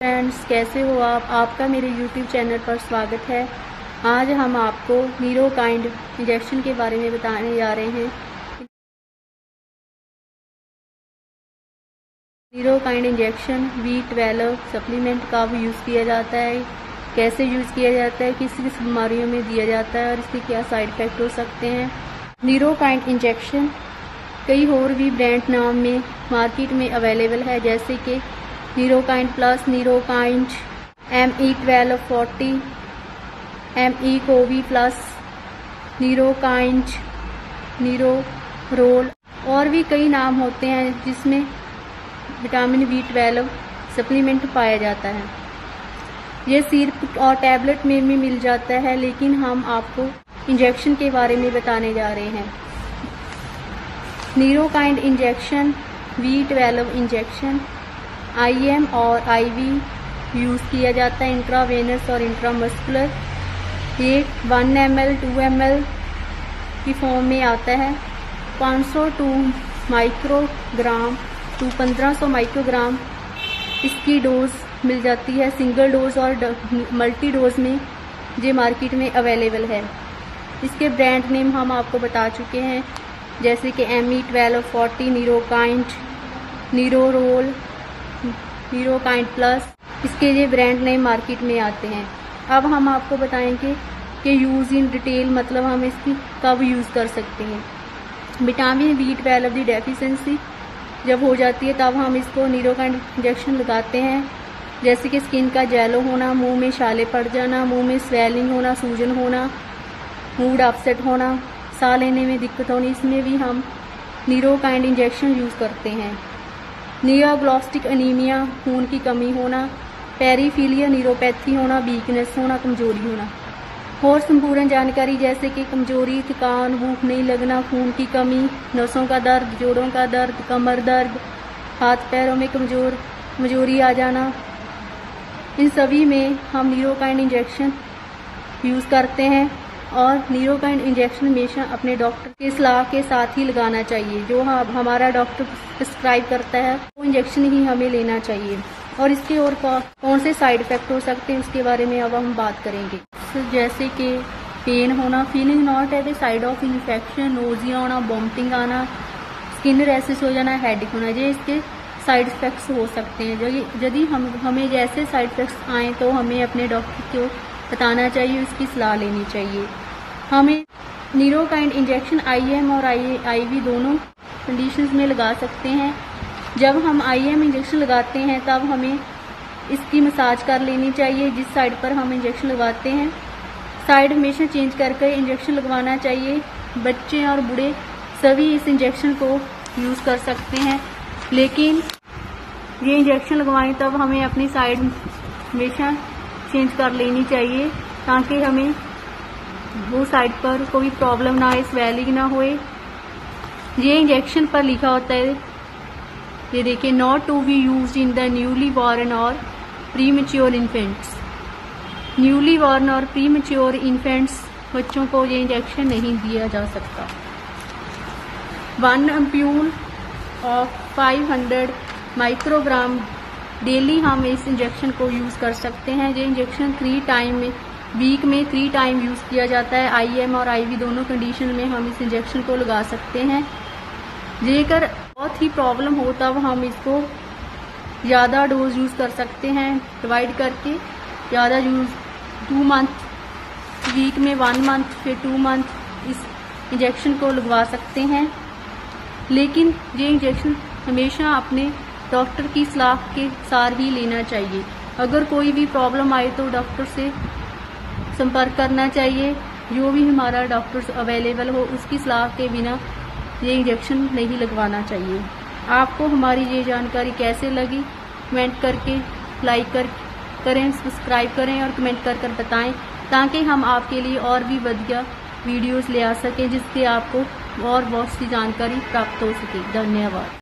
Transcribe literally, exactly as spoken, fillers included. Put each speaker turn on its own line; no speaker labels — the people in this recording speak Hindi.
फ्रेंड्स, कैसे हो आप? आपका मेरे यूट्यूब चैनल पर स्वागत है। आज हम आपको नीरोकाइंड इंजेक्शन के बारे में बताने जा रहे हैं। Neurokind injection B twelve supplement का भी यूज़ किया जाता है, कैसे यूज़ किया जाता है, किस किस बीमारियों में दिया जाता है और इसके क्या साइड इफ़ेक्ट हो सकते हैं। नीरोकाइंड इंजेक्शन कई और भी ब्रांड नाम में मार्केट में अवेलेबल है, जैसे कि Neurokind plus, Neurokind M E twelve forty, M E कोवी प्लस, नीरोकाइंड, नीरो रोल और भी कई नाम होते हैं जिसमें विटामिन बी ट्वेल्व सप्लीमेंट पाया जाता है। ये सिरप और टैबलेट में भी मिल जाता है, लेकिन हम आपको इंजेक्शन के बारे में बताने जा रहे हैं। Neurokind injection B twelve injection I M और आई वी यूज़ किया जाता है, इंट्रावेनस और इंट्रामस्कुलर। ये one M L two M L की फॉर्म में आता है। पाँच सौ टू माइक्रोग्राम टू पंद्रह सौ माइक्रोग्राम इसकी डोज मिल जाती है। सिंगल डोज और मल्टी डोज में ये मार्केट में अवेलेबल है। इसके ब्रांड नेम हम आपको बता चुके हैं, जैसे कि M E twelve forty, Neurokind, neuro रोल, नीरोकाइंड प्लस। इसके ये ब्रांड नेम मार्केट में आते हैं। अब हम आपको बताएंगे कि यूज़ इन डिटेल, मतलब हम इसकी कब यूज़ कर सकते हैं। विटामिन बी ट्वेल्व की डेफिशिएंसी जब हो जाती है तब हम इसको नीरोकाइंड इंजेक्शन लगाते हैं, जैसे कि स्किन का जेलो होना, मुंह में छाले पड़ जाना, मुंह में स्वेलिंग होना, सूजन होना, मूड अपसेट होना, साह लेने में दिक्कत होनी, इसमें भी हम नीरोकाइंड इंजेक्शन यूज़ करते हैं। नियोप्लास्टिक एनीमिया, खून की कमी होना, पेरीफीलिया न्यूरोपैथी होना, वीकनेस होना, कमजोरी होना। और संपूर्ण जानकारी जैसे कि कमजोरी, थकान, भूख नहीं लगना, खून की कमी, नसों का दर्द, जोड़ों का दर्द, कमर दर्द, हाथ पैरों में कमजोर कमजोरी आ जाना, इन सभी में हम नीरोकाइंड इंजेक्शन यूज़ करते हैं। और नीरोकाइंड इंजेक्शन हमेशा अपने डॉक्टर के सलाह के साथ ही लगाना चाहिए। जो हमारा डॉक्टर प्रिस्क्राइब करता है वो इंजेक्शन ही हमें लेना चाहिए। और इसके और कौन से साइड इफेक्ट हो सकते हैं उसके बारे में अब हम बात करेंगे, जैसे कि पेन होना, feeling not at the side of infection, nausea होना, वॉमिटिंग आना, स्किन रैशेस हो जाना, हेडेक होना, ये इसके साइड इफेक्ट्स हो सकते हैं। यदि हम हमें जैसे साइड इफेक्ट्स आए तो हमें अपने डॉक्टर को बताना चाहिए, उसकी सलाह लेनी चाहिए। हमें नीरोकाइंड इंजेक्शन आई एम और आई आईवी दोनों कंडीशंस में लगा सकते हैं। जब हम आई एम इंजेक्शन लगाते हैं तब हमें इसकी मसाज कर लेनी चाहिए, जिस साइड पर हम इंजेक्शन लगाते हैं। साइड हमेशा चेंज करके इंजेक्शन लगवाना चाहिए। बच्चे और बूढ़े सभी इस इंजेक्शन को यूज़ कर सकते हैं, लेकिन ये इंजेक्शन लगवाएं तब हमें अपनी साइड हमेशा चेंज कर लेनी चाहिए, ताकि हमें वो साइड पर कोई प्रॉब्लम ना आए, स्वेलिंग ना होए। ये इंजेक्शन पर लिखा होता है, ये देखिए, not to be used in the newly born और premature infants. Newly born और प्री मैच्योर इन्फेंट्स बच्चों को ये इंजेक्शन नहीं दिया जा सकता। One ampoule of five hundred microgram daily हम इस इंजेक्शन को यूज़ कर सकते हैं। ये इंजेक्शन थ्री टाइम में वीक में थ्री टाइम यूज़ किया जाता है। आई एम और आई वी दोनों कंडीशन में हम इस इंजेक्शन को लगा सकते हैं। जेकर बहुत ही प्रॉब्लम हो तब हम इसको ज़्यादा डोज यूज़ कर सकते हैं, डिवाइड करके ज़्यादा यूज़ टू मंथ, वीक में वन मंथ, फिर टू मंथ इस इंजेक्शन को लगवा सकते हैं। लेकिन ये इंजेक्शन हमेशा अपने डॉक्टर की सलाह के साथ ही लेना चाहिए। अगर कोई भी प्रॉब्लम आए तो डॉक्टर से संपर्क करना चाहिए। जो भी हमारा डॉक्टर अवेलेबल हो उसकी सलाह के बिना ये इंजेक्शन नहीं लगवाना चाहिए। आपको हमारी ये जानकारी कैसे लगी कमेंट करके लाइक कर करें, सब्सक्राइब करें और कमेंट कर कर बताएं, ताकि हम आपके लिए और भी बढ़िया वीडियोस ले आ सकें, जिससे आपको और बहुत सी जानकारी प्राप्त हो सके। धन्यवाद।